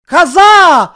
Коза!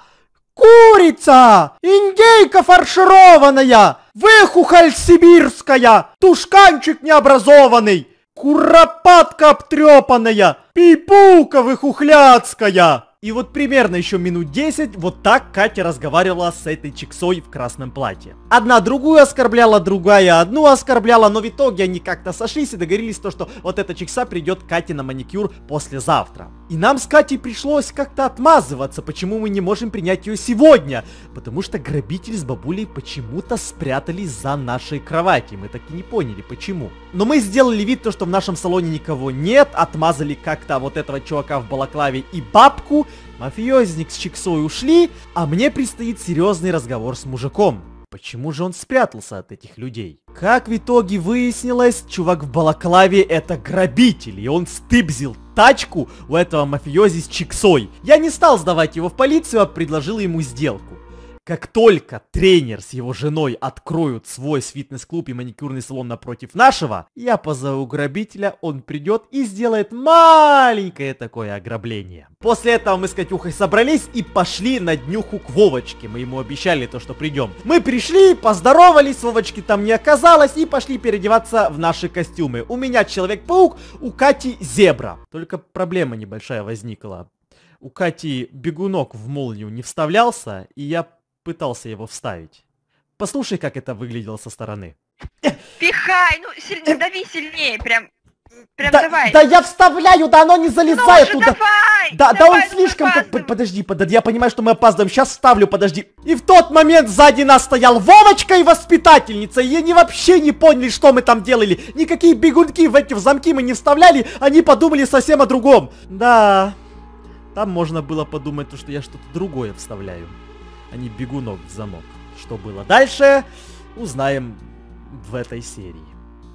Курица! Индейка фаршированная! Выхухоль сибирская! Тушканчик необразованный! Куропатка обтрепанная! Пипука выхухляцкая! И вот примерно еще минут 10 вот так Катя разговаривала с этой чиксой в красном платье. Одна другую оскорбляла, другая одну оскорбляла, но в итоге они как-то сошлись и договорились то, что вот эта чикса придет к Кате на маникюр послезавтра. И нам с Катей пришлось как-то отмазываться, почему мы не можем принять ее сегодня. Потому что грабитель с бабулей почему-то спрятались за нашей кроватью. Мы так и не поняли, почему. Но мы сделали вид, то, что в нашем салоне никого нет, отмазали как-то вот этого чувака в балаклаве и бабку. Мафиозник с чиксой ушли, а мне предстоит серьезный разговор с мужиком. Почему же он спрятался от этих людей? Как в итоге выяснилось, чувак в балаклаве это грабитель, и он стыбзил тачку у этого мафиози с чиксой. Я не стал сдавать его в полицию, а предложил ему сделку. Как только тренер с его женой откроют свой фитнес-клуб и маникюрный салон напротив нашего, я позову грабителя, он придет и сделает маленькое такое ограбление. После этого мы с Катюхой собрались и пошли на днюху к Вовочке. Мы ему обещали то, что придем. Мы пришли, поздоровались, Вовочки там не оказалось и пошли переодеваться в наши костюмы. У меня Человек-паук, у Кати зебра. Только проблема небольшая возникла. У Кати бегунок в молнию не вставлялся, и я пытался его вставить. Послушай, как это выглядело со стороны. Пихай, ну сильнее, дави сильнее, прям да, давай. Да я вставляю, да оно не залезает ну, туда. Давай, да, давай, да он слишком... Подожди, я понимаю, что мы опаздываем. Сейчас вставлю, подожди. И в тот момент сзади нас стоял Вовочка и воспитательница. И они вообще не поняли, что мы там делали. Никакие бегунки в эти замки мы не вставляли. Они подумали совсем о другом. Да, там можно было подумать, что я что-то другое вставляю, а не бегунок в замок. Что было дальше, узнаем в этой серии.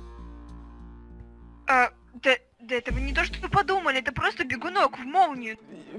Да этого не то, что вы подумали, это просто бегунок в молнию.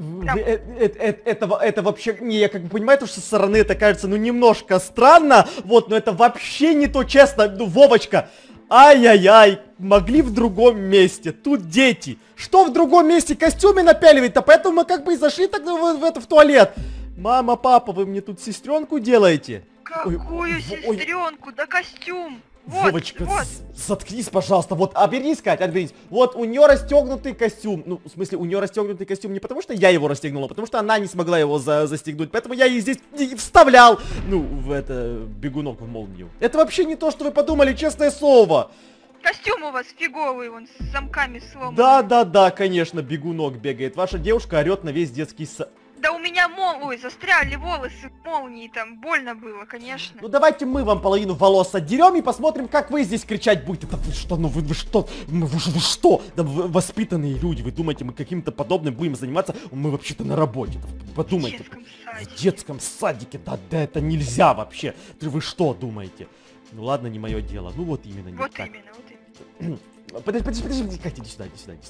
Это вообще, не, я как бы понимаю, что со стороны это кажется, ну, немножко странно, вот, но это вообще не то, честно, ну, Вовочка, ай-яй-яй, могли в другом месте, тут дети, что в другом месте костюмы напяливать-то, поэтому мы как бы и зашли тогда в туалет. Мама, папа, вы мне тут сестренку делаете? Какую сестренку? Да костюм. Вот, Вовочка, вот. заткнись, пожалуйста. Вот, обернись, Кать, обернись. Вот, у нее расстегнутый костюм. Ну, в смысле, у нее расстегнутый костюм не потому, что я его расстегнула, а потому что она не смогла его застегнуть. Поэтому я ей здесь и вставлял, ну, в это, бегунок в молнию. Это вообще не то, что вы подумали, честное слово. Костюм у вас фиговый, вон, с замками сломанный. Да, конечно, бегунок бегает. Ваша девушка орет на весь детский сад. Да у меня застряли волосы молнии, там больно было, конечно. Ну давайте мы вам половину волос отдерем и посмотрим, как вы здесь кричать будете. Да вы что, ну вы что? Вы что? Да вы воспитанные люди, вы думаете, мы каким-то подобным будем заниматься? Мы вообще-то на работе, подумайте. В детском садике. В детском садике, да это нельзя вообще. Вы что думаете? Ну ладно, не мое дело. Ну вот именно. Вот именно. Подожди, Катя, иди сюда.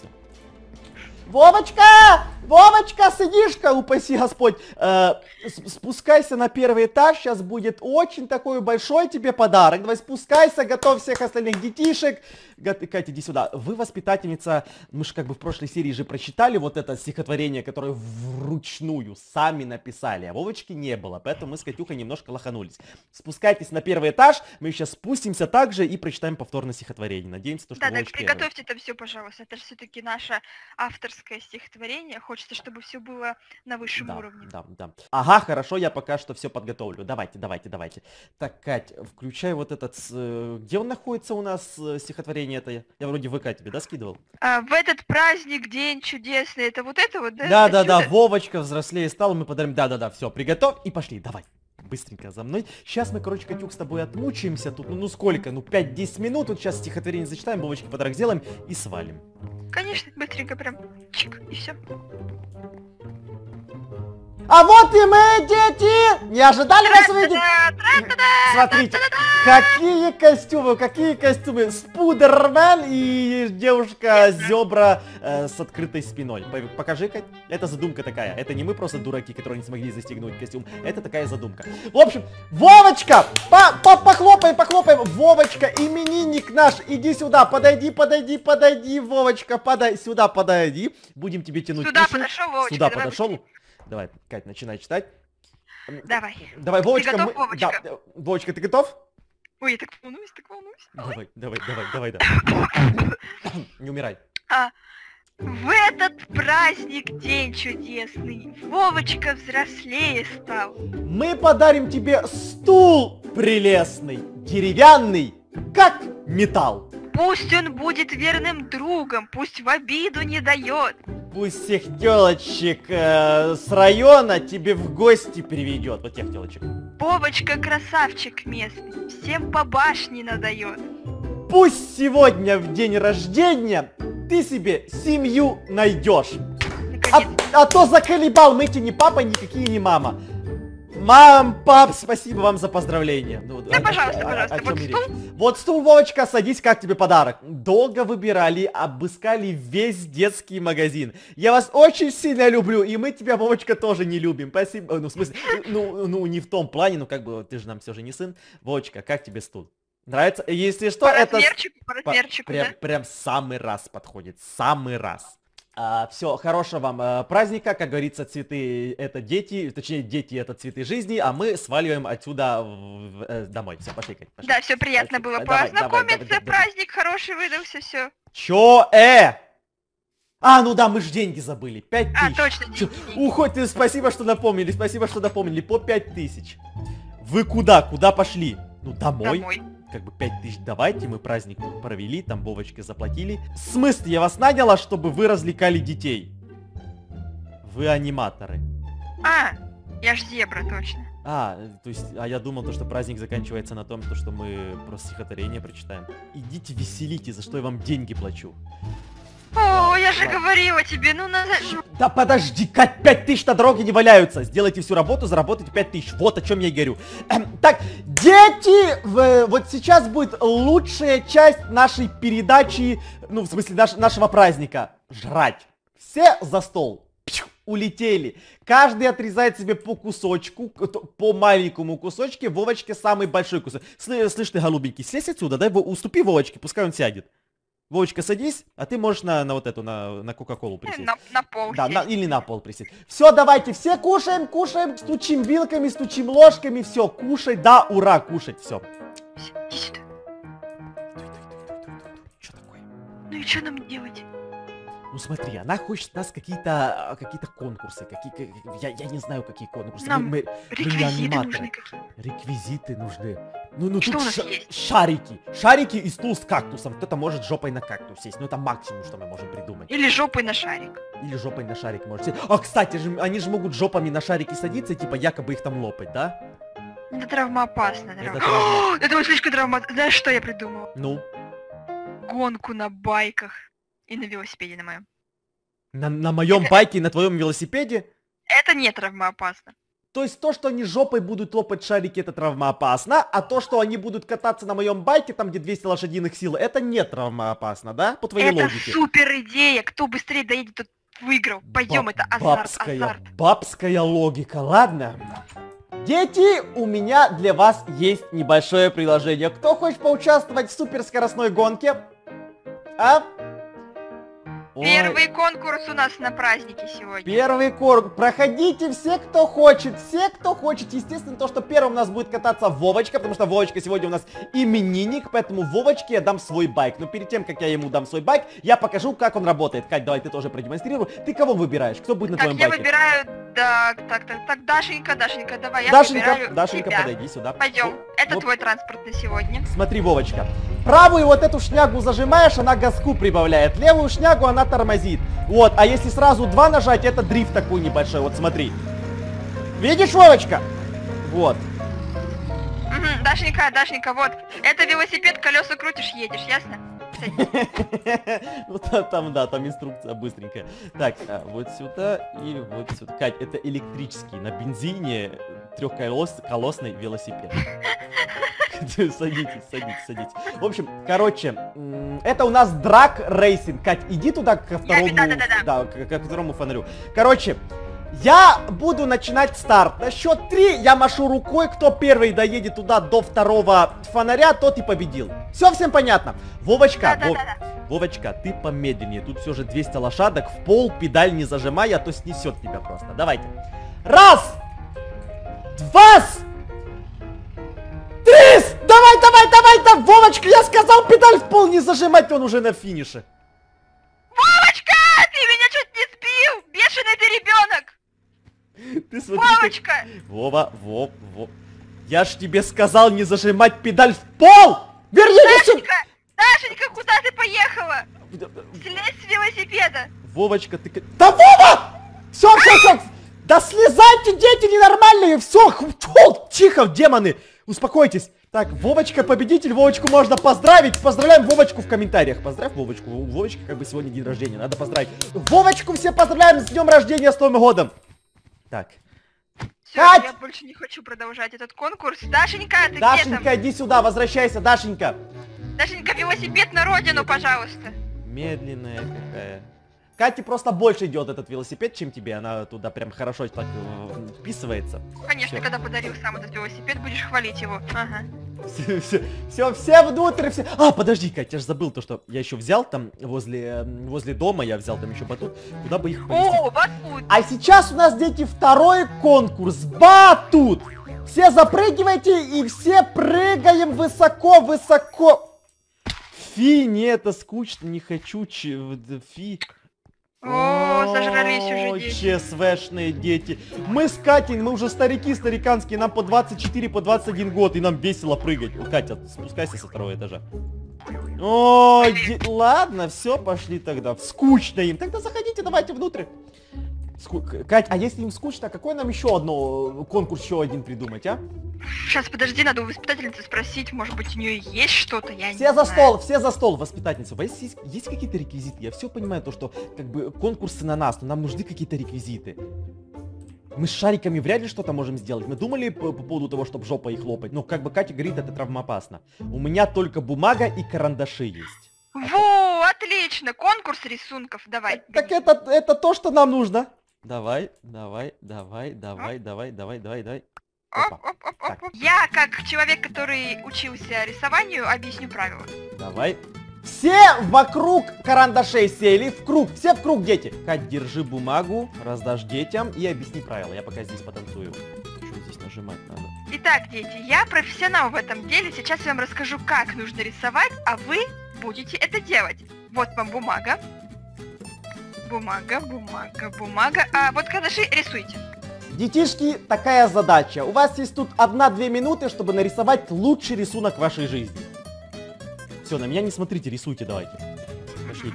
Вовочка, сынишка, упаси Господь, спускайся на первый этаж, сейчас будет очень такой большой тебе подарок, давай спускайся, готовь всех остальных детишек. Катя, иди сюда, вы воспитательница, мы же как бы в прошлой серии же прочитали вот это стихотворение, которое вручную сами написали, а Вовочки не было, поэтому мы с Катюхой немножко лоханулись. Спускайтесь на первый этаж, мы сейчас спустимся также и прочитаем повторно стихотворение, надеемся, что Да, Вовочка приготовьте это все, пожалуйста, это же все-таки наша авторское стихотворение, хочется, чтобы все было на высшем уровне. Да. Ага, хорошо, я пока что все подготовлю. Давайте. Так, Кать, включай вот этот... Где он находится у нас, стихотворение это? Я вроде ВК тебе, да, скидывал? В этот праздник, день чудесный, это вот это вот, да? Да, Вовочка взрослее стал, мы подарим... Да, все, приготовь и пошли, давай. Быстренько за мной. Сейчас мы, короче, Катюх, с тобой отмучаемся тут. Ну сколько? Ну 5-10 минут. Вот сейчас стихотворение зачитаем, Вовочке подарок сделаем и свалим. Конечно, быстренько прям чик, и все. А вот и мы, дети! Не ожидали вас увидеть? Смотрите, какие костюмы! Спудермен и девушка зебра с открытой спиной. Покажи, Кать. Это задумка такая. Это не мы просто дураки, которые не смогли застегнуть костюм. Это такая задумка. В общем, Вовочка! Похлопаем! Вовочка, именинник наш, иди сюда. Подойди, Вовочка, подойди. Будем тебе тянуть. Сюда подошел, Вовочка. Сюда подошел. давай, Кать, начинай читать. Давай. Давай, Вовочка. Ты готов, Вовочка? Да, Вовочка, ты готов? Ой, я так волнуюсь, так волнуюсь. Давай. Не умирай. В этот праздник день чудесный, Вовочка взрослее стал. Мы подарим тебе стул прелестный, деревянный, как металл. Пусть он будет верным другом, пусть в обиду не дает. Пусть всех телочек с района тебе в гости приведет. Вот тех телочек. Вовочка красавчик местный, всем по башне надает. Пусть сегодня в день рождения ты себе семью найдешь. А то заколебал, мы тебе не папа, никакие не мама. Мам, пап, спасибо вам за поздравления. Ну, да, пожалуйста. Вот стул. Вот стул, Вовочка, садись, как тебе подарок. Долго выбирали, обыскали весь детский магазин. Я вас очень сильно люблю, и мы тебя, Вовочка, тоже не любим. Спасибо. Ну, в смысле, ну, не в том плане, ну, как бы, ты же нам все же не сын. Вовочка, как тебе стул? Нравится? Если что, по размерчику, да? Прям самый раз подходит, самый раз. Все, хорошего вам праздника, как говорится, цветы это дети, точнее дети это цветы жизни, а мы сваливаем отсюда домой. Все, пошли, Кать, пошли. Да, все приятно было познакомиться, праздник хороший выдался, все. Чё, ну да, мы ж деньги забыли, 5000. Точно, деньги. Уходите, спасибо, что напомнили, по 5000. Вы куда пошли? Ну, домой. Как бы 5000 давайте, мы праздник провели, там Вовочке заплатили. В смысле, я вас наняла, чтобы вы развлекали детей? Вы аниматоры. Я ж зебра, точно. То есть, я думал, что праздник заканчивается на том, что мы просто стихотворение прочитаем. Идите веселите, за что я вам деньги плачу. О, я же говорила тебе, ну надо... Да подожди, 5000 на дороге не валяются. Сделайте всю работу, заработайте 5000. Вот о чем я и говорю. Так, дети, вот сейчас будет лучшая часть нашей передачи, ну, в смысле, нашего праздника. Жрать. Все за стол. Улетели. Каждый отрезает себе по кусочку, по маленькому кусочку. Вовочке самый большой кусок. Слышь ты, голубенький, слезь отсюда, дай уступи Вовочке, пускай он сядет. Вовочка, садись, а ты можешь на вот эту, на Кока-Колу присесть. На пол. Да, или на пол присесть. Все, давайте, все кушаем, стучим вилками, стучим ложками, все, кушай, да, ура, кушать, все. Иди сюда. Что такое? Ну и что нам делать? Ну смотри, она хочет у нас какие-то конкурсы, я не знаю, какие конкурсы. Нам реквизиты нужны какие-то. Реквизиты нужны. Ну что тут у нас есть? Шарики и стул с кактусом. Кто-то может жопой на кактус сесть, но это максимум, что мы можем придумать. Или жопой на шарик. Или жопой на шарик может сесть. Кстати, они же могут жопами на шарики садиться, типа якобы их там лопать, да? Это травмоопасно. Это вот слишком травмоопасно. Знаешь, что я придумал? Ну? Гонку на байках. И на велосипеде на моем. На моем байке и на твоем велосипеде? Это не травмоопасно. То есть то, что они жопой будут лопать шарики, это травмоопасно, а то, что они будут кататься на моем байке, там где 200 лошадиных сил, это не травмоопасно, да? По твоей логике. Это супер идея. Кто быстрее доедет, тот выиграл. Пойдем, это азарт. Бабская логика, ладно. Дети, у меня для вас есть небольшое приложение. Кто хочет поучаствовать в суперскоростной гонке? Первый конкурс у нас на празднике сегодня. Первый конкурс. Проходите все, кто хочет. Естественно, то, что первым у нас будет кататься Вовочка, потому что Вовочка сегодня у нас именинник, поэтому Вовочке я дам свой байк. Но перед тем, как я ему дам свой байк, я покажу, как он работает. Кать, давай ты тоже продемонстрируй. Ты кого выбираешь? Кто будет на твоем байке? Я выбираю, так, Дашенька, давай, я выбираю Дашенька, тебя. подойди сюда. Пойдем, это твой транспорт на сегодня. Смотри, Вовочка. Правую вот эту шнягу зажимаешь, она газку прибавляет. Левую шнягу она тормозит. Вот, а если сразу 2 нажать, это дрифт такой небольшой. Вот смотри. Видишь, Вовочка? Вот. Дашенька, вот. Это велосипед, колеса крутишь, едешь, ясно? Вот там, да, там инструкция быстренькая. Так, вот сюда и вот сюда. Кать, это электрический, на бензине трехколесный велосипед. Садитесь. В общем, короче, это у нас драг рейсинг. Кать, иди туда ко второму фонарю. Короче, я буду начинать старт. На счет 3 я машу рукой. Кто первый доедет туда до второго фонаря, тот и победил. Все всем понятно? Вовочка, Вовочка, ты помедленнее. Тут все же 200 лошадок. В пол педаль не зажимай, а то снесет тебя просто. Давайте. Раз! Два! Три! Давай, давай, давай, да, Вовочка, я сказал, педаль в пол не зажимать, он уже на финише. Вовочка, ты меня чуть не сбил! Бешеный ты ребенок! Ты смотри, Вовочка! Вова. Я ж тебе сказал не зажимать педаль в пол! Вернее, Дашенька! Дашенька, куда ты поехала? Слезь с велосипеда! Вовочка, ты... Да, Вова! Все! Да слезайте, дети ненормальные! Все, тихо, демоны! Успокойтесь. Так, Вовочка победитель, Вовочку можно поздравить. Поздравляем Вовочку в комментариях. Поздравь Вовочку. У Вовочки как бы сегодня день рождения, надо поздравить. Вовочку все поздравляем с днем рождения, с Новым годом. Так. Все, Кать! я больше не хочу продолжать этот конкурс. Дашенька, ты где Дашенька, там? иди сюда, возвращайся, Дашенька. Дашенька, велосипед на родину, пожалуйста. Медленная какая. Кате просто больше идет этот велосипед, чем тебе. Она туда прям хорошо так вписывается. Конечно, Всё. когда подарил сам этот велосипед, будешь хвалить его. Ага. Все внутрь, все. А, подожди, Катя, я же забыл то, что я еще взял там возле дома, я взял там еще батут. Куда бы их повезти? О, батут! А сейчас у нас, дети, второй конкурс. Батут! Все запрыгивайте и все прыгаем высоко. Фи, не, это скучно, не хочу. Фи. О, зажрались уже дети. ЧСВшные дети. Мы с Катей, мы уже старики стариканские, нам по 24, по 21 год, и нам весело прыгать. Катя, спускайся со второго этажа. О, ладно, все, пошли тогда. Скучно им. Тогда заходите, давайте внутрь. Кать, а если им скучно, какой нам еще одно конкурс, еще один придумать, а? Сейчас, подожди, надо у воспитательницы спросить, может быть, у нее есть что-то, я не Все за знаю. все за стол, воспитательница. У вас есть какие-то реквизиты? Я все понимаю, то, что как бы конкурсы на нас, но нам нужны какие-то реквизиты. Мы с шариками вряд ли что-то можем сделать. Мы думали по поводу того, чтобы жопой их лопать. Ну, как бы Катя говорит, это травмоопасно. У меня только бумага и карандаши есть. Во, отлично, конкурс рисунков, давай. Так это то, что нам нужно. Давай. Оп, Опа. оп, оп, оп, Так. оп. Я, как человек, который учился рисованию, объясню правила. Давай. Все вокруг карандашей сели, в круг, все в круг, дети. Кать, держи бумагу, раздашь детям и объясни правила. Я пока здесь потанцую. Что здесь нажимать надо? Итак, дети, я профессионал в этом деле. Сейчас я вам расскажу, как нужно рисовать, а вы будете это делать. Вот вам бумага. Бумага. А вот карандаши рисуйте. Детишки, такая задача. У вас есть тут 1-2 минуты, чтобы нарисовать лучший рисунок вашей жизни. Все, на меня не смотрите, рисуйте давайте. Пошли,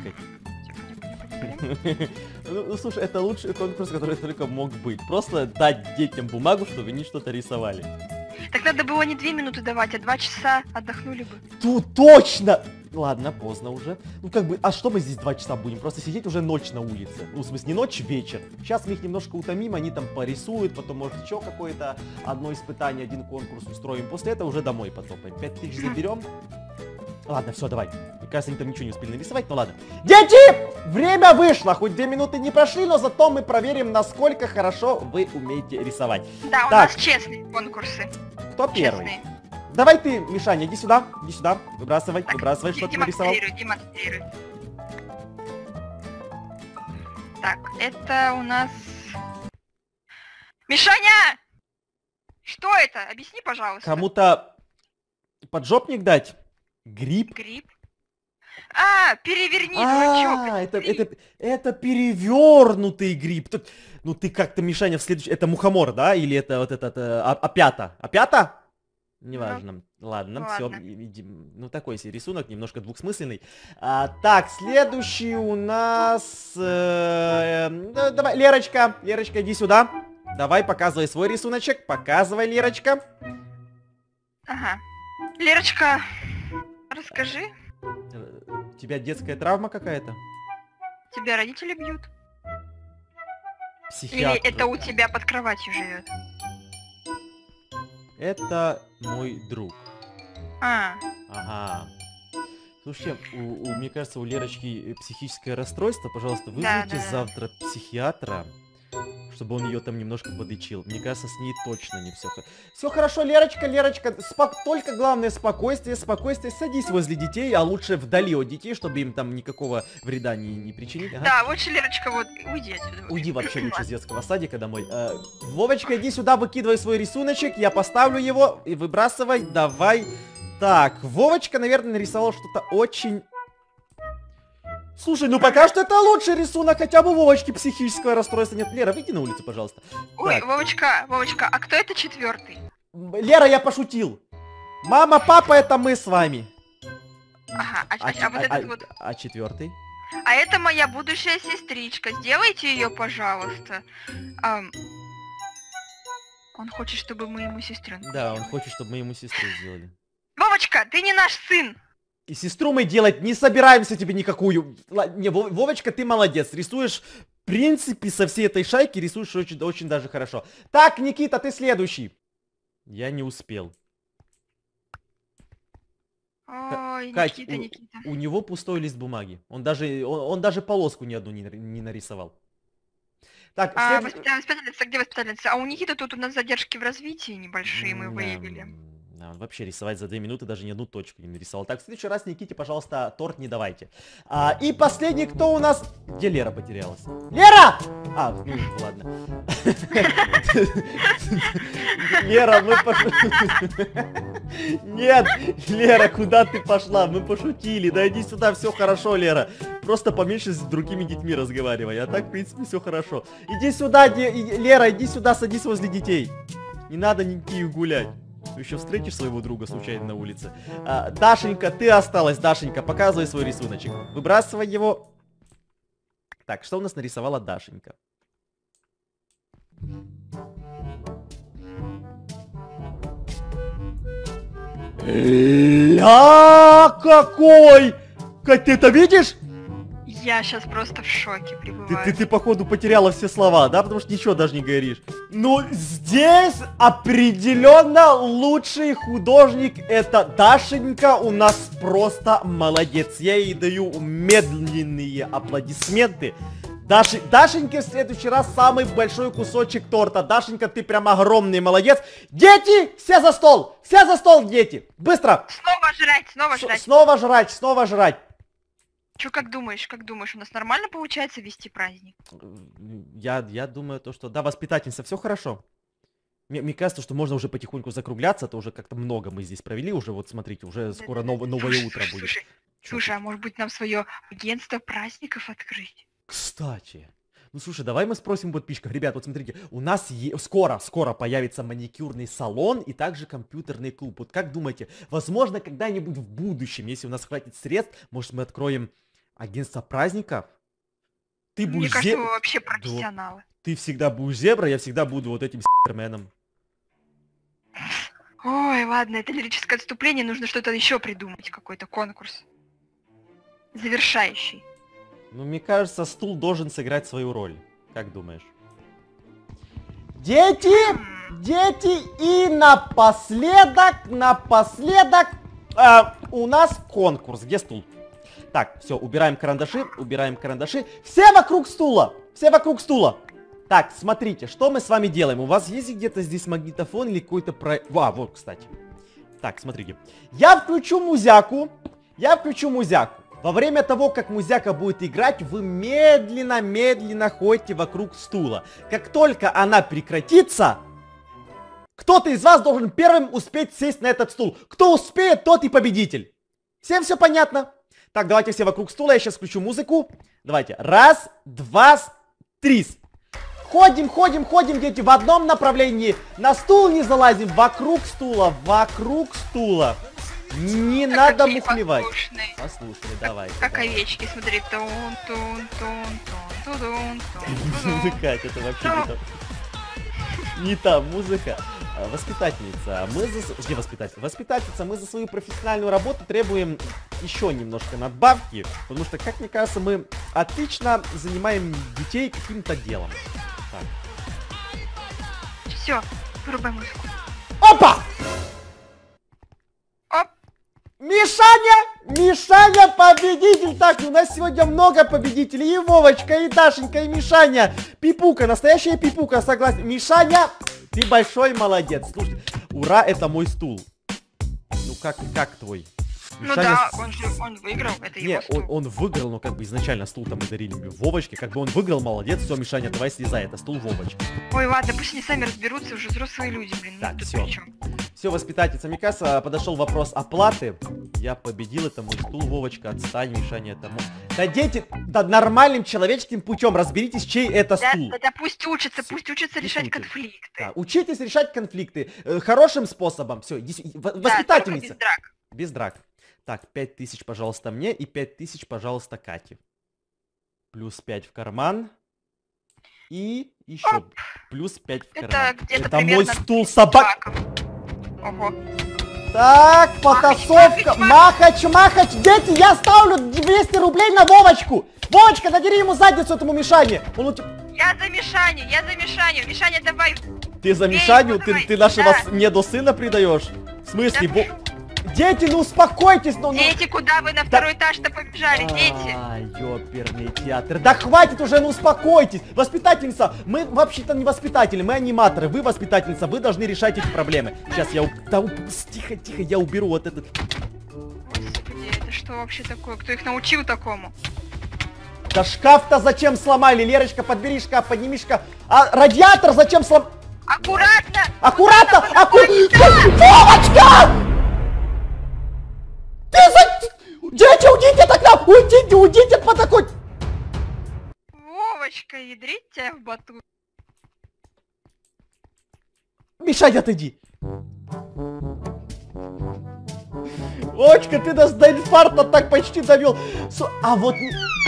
Кать. Ну, слушай, это лучший конкурс, который только мог быть. Просто дать детям бумагу, чтобы они что-то рисовали. Так надо было не 2 минуты давать, а 2 часа отдохнули бы. Тут точно! Ладно, поздно уже. Ну как бы, а что мы здесь 2 часа будем? Просто сидеть уже ночь на улице. Ну, в смысле, не ночь, вечер. Сейчас мы их немножко утомим, они там порисуют, потом, может, еще какое-то одно испытание, один конкурс устроим. После этого уже домой потопаем. 5000 заберем. Ладно, все, давай. Мне кажется, они там ничего не успели нарисовать, ну ладно. Дети! Время вышло! Хоть 2 минуты не прошли, но зато мы проверим, насколько хорошо вы умеете рисовать. Да, у Так. нас честные конкурсы. Кто первый? Честные. Давай ты, Мишаня, иди сюда, выбрасывай, Так, что ты нарисовал. демонстрируй. Так, это у нас... Мишаня! Что это? Объясни, пожалуйста. Кому-то поджопник дать? Гриб? Гриб. А, переверни, дурачок. Это перевернутый гриб. Ну ты как-то, Мишаня, в следующий... Это мухомор, да? Или это вот этот... опята? Опята? Неважно. Ладно, все. ладно. Ну такой себе рисунок, немножко двухсмысленный. Так, следующий у нас... давай, Лерочка, иди сюда. Давай, показывай свой рисуночек. Показывай, Лерочка. Ага. Лерочка, расскажи. У тебя детская травма какая-то? Тебя родители бьют? Психиатр. Или это у тебя под кроватью живет? Это мой друг. А, Ага. Слушайте, мне кажется, у Лерочки психическое расстройство. Пожалуйста, вызовите Да. завтра психиатра, чтобы он ее там немножко подычил. Мне кажется, с ней точно не все. Все хорошо, Лерочка, Лерочка. Только главное спокойствие, спокойствие. Садись возле детей, а лучше вдали от детей, чтобы им там никакого вреда не причинить. Ага. Да, лучше, Лерочка, вот, уйди отсюда. Уйди вообще лучше с детского садика домой. Вовочка, иди сюда, выкидывай свой рисуночек. Я поставлю его и выбрасывай. Давай. Так, Вовочка, наверное, нарисовал что-то очень... Слушай, ну пока что это лучший рисунок, хотя бы Вовочки психического расстройства нет. Лера, выйди на улицу, пожалуйста. Ой, Так. Вовочка, а кто это 4-й? Лера, я пошутил. Мама, папа, это мы с вами. Ага, а вот этот вот... А 4-й? А это моя будущая сестричка. Сделайте ее, пожалуйста. Он хочет, чтобы мы ему сестренку Да, сделали. он хочет, чтобы мы ему сестру сделали. Вовочка, ты не наш сын! И сестру мы делать не собираемся тебе никакую. Не, Вовочка, ты молодец. Рисуешь, в принципе, со всей этой шайки рисуешь очень даже хорошо. Так, Никита, ты следующий. Я не успел. Ой, Кать, Никита. у него пустой лист бумаги. Он даже полоску ни одну не нарисовал. Так, Воспитательница, где воспитательница? А у Никиты тут у нас задержки в развитии небольшие, мы выявили. Да, он вообще рисовать за 2 минуты даже ни одну точку не нарисовал. Так, в следующий раз Никите, пожалуйста, торт не давайте. И последний, кто у нас... Где Лера потерялась? Лера! Ну ладно. Лера, мы пошли... Нет, Лера, куда ты пошла? Мы пошутили. Да иди сюда, все хорошо, Лера. Просто поменьше с другими детьми разговаривай. А так, в принципе, все хорошо. Иди сюда, Лера, иди сюда, садись возле детей. Не надо никаких гулять. Ты еще встретишь своего друга случайно на улице. Дашенька, ты осталась, Дашенька. Показывай свой рисуночек. Выбрасывай его. Так, что у нас нарисовала Дашенька? Ля, какой! Кать, ты это видишь? Я сейчас просто в шоке пребываю. Ты походу потеряла все слова, да? Потому что ничего даже не говоришь. Ну, здесь определенно лучший художник это Дашенька. У нас просто молодец. Я ей даю медленные аплодисменты. Дашеньке в следующий раз самый большой кусочек торта. Дашенька, ты прям огромный молодец. Дети, все за стол! Все за стол, дети! Быстро! Снова жрать! Снова жрать! Чё, как думаешь, у нас нормально получается вести праздник? Я думаю, что да, воспитательница, все хорошо. Мне кажется, что можно уже потихоньку закругляться, то уже как-то много мы здесь провели, уже вот смотрите, уже скоро новое утро будет. Слушай, а может быть нам свое агентство праздников открыть? Кстати, ну слушай, давай мы спросим подписчиков. Ребят, вот смотрите, у нас скоро появится маникюрный салон и также компьютерный клуб. Вот как думаете, возможно, когда-нибудь в будущем, если у нас хватит средств, может мы откроем агентство праздников? Ты будешь... Мне кажется, мы вообще профессионалы. Да. Ты всегда будешь зебра, я всегда буду вот этим с***меном. Ой, ладно, это лирическое отступление, нужно что-то еще придумать, какой-то конкурс. Завершающий. Ну, мне кажется, стул должен сыграть свою роль. Как думаешь? Дети! И напоследок, у нас конкурс. Где стул? Так, все, убираем карандаши. Все вокруг стула! Так, смотрите, что мы с вами делаем. У вас есть где-то здесь магнитофон или какой-то вот, кстати. Так, смотрите. Я включу музяку. Во время того, как музяка будет играть, вы медленно ходите вокруг стула. Как только она прекратится, кто-то из вас должен первым успеть сесть на этот стул. Кто успеет, тот и победитель. Всем все понятно? Так, давайте все вокруг стула, я сейчас включу музыку. Давайте, 1, 2, 3. Ходим, дети, в одном направлении. На стул не залазим, вокруг стула. Не надо мухлевать. Послушали, давай. Как овечки, смотри. Катя, это вообще не та музыка. Воспитательница, где воспитательница? Воспитательница, мы за свою профессиональную работу требуем еще немножко надбавки, потому что, как мне кажется, мы отлично занимаем детей каким-то делом. Все, вырубай музыку. Опа! Оп! Мишаня! Мишаня победитель. Так, у нас сегодня много победителей. И Вовочка, и Дашенька, и Мишаня. Пипука, настоящая пипука, согласен. Мишаня, ты большой молодец. Слушай, ура, это мой стул. Ну как твой? Ну да, он выиграл, это его стул. Он выиграл, но как бы изначально стул-то мы дарили Вовочке. Как бы он выиграл, молодец. Все, Мишаня, давай слезай, это стул Вовочки. Ой, ладно, пусть они сами разберутся, уже взрослые люди, блин. Так, тут все. при чём? Все, воспитательница Микаса, подошел вопрос оплаты. Я победил, это мой стул, Вовочка, отстань, Мишаня, это мой. Да дети, да нормальным человеческим путем разберитесь, чей это стул. Да пусть учатся решать конфликты. Да, учитесь решать конфликты хорошим способом. Все, воспитательница. Да, без драк. Без драк. Так, 5000, пожалуйста, мне и 5000, пожалуйста, Кате. Плюс 5 в карман. И еще плюс 5 в карман. Это мой стул собак. Ого. Так, потасовка. Махач. Дети, я ставлю 200 рублей на Вовочку. Вовочка, надери ему задницу этому Мишане. Я за Мишаню. Мишаня, давай. Ты за Мишаню? Ты нашего недосына предаешь? В смысле? Дети, ну успокойтесь, Дети, куда вы на второй этаж-то побежали, дети? Ёперный театр. Да хватит уже, ну успокойтесь. Воспитательница, мы вообще-то не воспитатели, мы аниматоры. Вы воспитательница, вы должны решать эти проблемы. Сейчас я... Тихо, я уберу вот этот... Господи, это что вообще такое? Кто их научил такому? Да шкаф-то зачем сломали? Лерочка, подбери шкаф, подними шкаф. А радиатор зачем сломали? Аккуратно! Вовочка! Дети, уйдите тогда! Уйдите по такой... Вовочка, ядрить тебя в батут. Мишаня, отойди. Вовочка, ты нас до инфаркта так почти довел. А вот...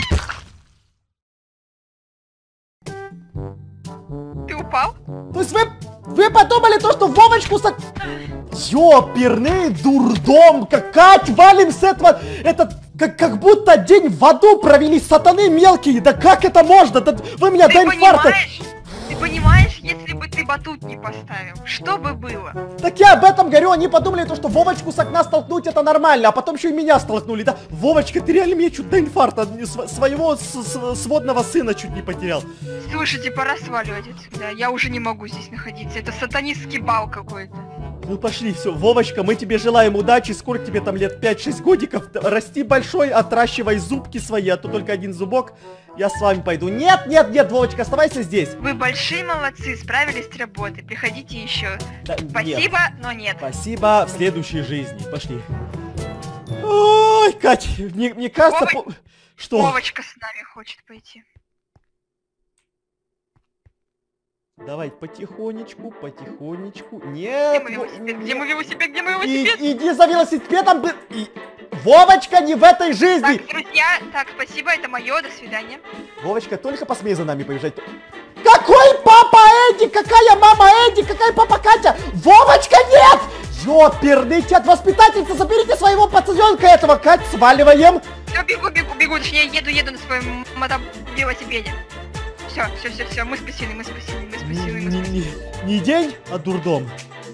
Ты упал? То есть вы подумали то, что Вовочку Ёперный дурдом, Кать, валим с этого, это как будто день в аду провели, сатаны мелкие, да как это можно, да вы меня до инфаркта... Ты понимаешь, если бы ты батут не поставил, что бы было? Так я об этом говорю, они подумали то, что Вовочку с окна столкнуть это нормально, а потом еще и меня столкнули, да? Вовочка, ты реально меня чуть до инфаркта, своего сводного сына чуть не потерял. Слушайте, пора сваливать отсюда, я уже не могу здесь находиться, это сатанистский бал какой-то. Ну пошли, все, Вовочка, мы тебе желаем удачи, сколько тебе там лет, 5-6 годиков, расти большой, отращивай зубки свои, а то только один зубок, я с вами пойду. Нет, Вовочка, оставайся здесь. Вы большие молодцы, справились с работой, приходите еще. Да, спасибо, нет. Но нет. Спасибо, в следующей жизни, пошли. Ой, Кать, мне кажется... Что? Вовочка с нами хочет пойти. Давай, потихонечку. Нет. Где мой велосипед? Иди за велосипедом. Вовочка, не в этой жизни. Так, друзья, так, спасибо, это мое, до свидания. Вовочка, только посмей за нами поезжать. Какой папа Эдди? Какая мама Эдди? Какая папа Катя? Вовочка, нет! Ёперный театр, воспитательница, заберите своего пацаненка этого, Кать, сваливаем. Все, бегу, точнее, еду на своем велосипеде. Все, мы спасены. Не день, а дурдом.